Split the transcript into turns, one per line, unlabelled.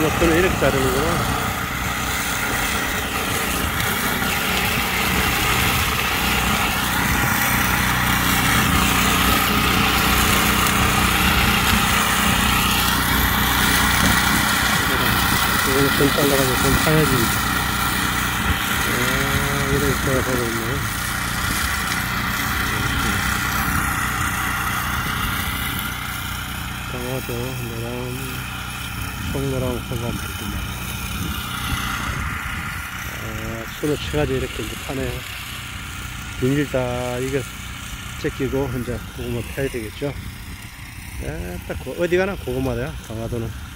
것들을 이렇게 자르는구나. 이거는 좀 잘라가지고 좀 파야지. 이렇게 하고 있네. 강화도 노란, 청노란 호감 있구만. 수로 쳐가지고 이렇게 이제 파네요. 비닐 다 이거 제끼고 이제 고구마 파야 되겠죠. 딱 어디 가나 고구마야, 강화도는.